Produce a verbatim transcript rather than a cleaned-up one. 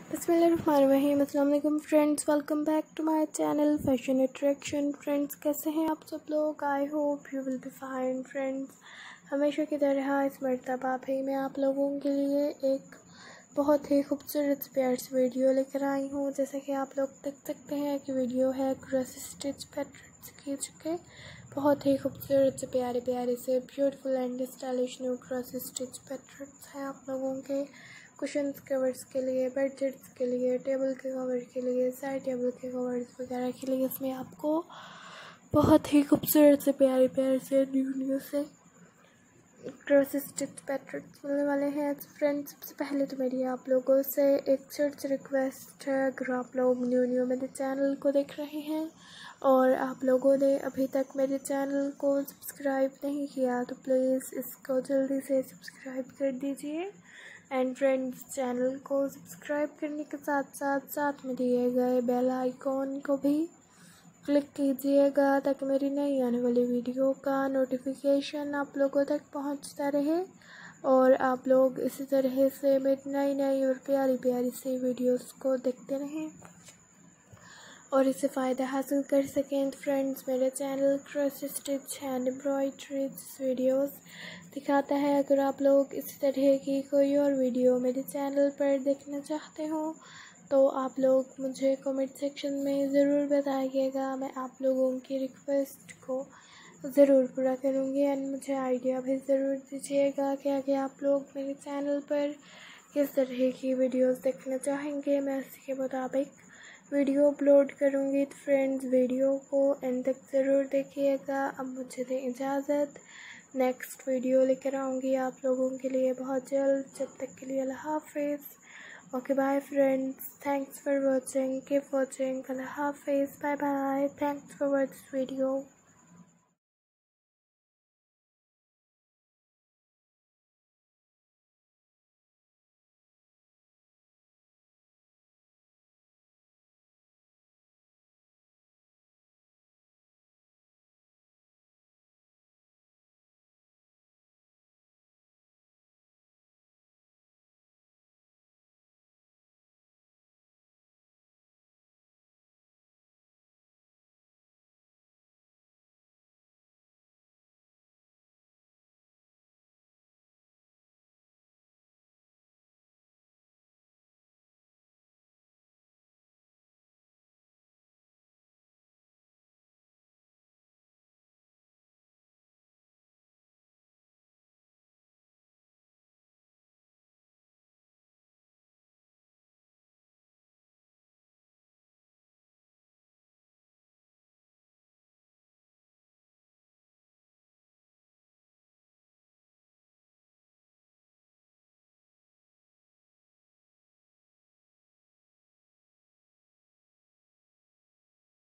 बिस्मिल्लाहिर्रहमानिर्रहीम। अस्सलाम वालेकुम friends, welcome back to my channel fashion attraction. Friends, कैसे हैं आप सब लोग? I hope you will be fine friends. हमेशा की तरह इस मरतबा भी मैं आप लोगों के लिए एक बहुत ही खूबसूरत प्यार से वीडियो लेकर आई हूँ। जैसे कि आप लोग देख सकते हैं कि वीडियो है क्रॉस स्टिच पैटर्न की चुके बहुत ही खूबसूरत से प्यारे प्यारे से beautiful and stylish new cross stitch patterns हैं आप लोगों के कुशन्स कवर्स के लिए, बेडशीट्स के लिए, टेबल के कवर के लिए, साइड टेबल के कवर्स वगैरह के लिए। इसमें आपको बहुत ही खूबसूरत से प्यारे प्यारे से न्यू न्यू से क्रॉस स्टिच पैटर्न्स मिलने वाले हैं। तो फ्रेंड्स, सबसे पहले तो मेरी आप लोगों से एक छोटी सी रिक्वेस्ट है, अगर आप लोग न्यू न्यू मेरे चैनल को देख रहे हैं और आप लोगों ने अभी तक मेरे चैनल को सब्सक्राइब नहीं किया तो प्लीज़ इसको जल्दी से सब्सक्राइब कर दीजिए। एंड फ्रेंड्स, चैनल को सब्सक्राइब करने के साथ साथ साथ में दिए गए बेल आइकॉन को भी क्लिक कीजिएगा ताकि मेरी नई आने वाली वीडियो का नोटिफिकेशन आप लोगों तक पहुंचता रहे और आप लोग इसी तरह से मेरी नई नई और प्यारी प्यारी सी वीडियोस को देखते रहें और इससे फ़ायदा हासिल कर सकें। फ्रेंड्स, मेरा channel cross stitch and embroidery videos दिखाता है। अगर आप लोग इस तरह की कोई और वीडियो मेरे चैनल पर देखना चाहते हो तो आप लोग मुझे कमेंट सेक्शन में ज़रूर बताइएगा। मैं आप लोगों की रिक्वेस्ट को ज़रूर पूरा करूँगी एंड मुझे आइडिया भी ज़रूर दीजिएगा कि आगे आप लोग मेरे चैनल पर किस तरह की वीडियोस देखना चाहेंगे। मैं उसी के मुताबिक वीडियो अपलोड करूँगी। तो फ्रेंड्स, वीडियो को एंड तक ज़रूर देखिएगा। अब मुझे दें इजाज़त, नेक्स्ट वीडियो लेकर आऊँगी आप लोगों के लिए बहुत जल्द। जब तक के लिए अल्लाह हाफिज़। Okay bye friends, thanks for watching, keep watching. अल्लाह हाफिज़, bye bye, thanks for watch this video.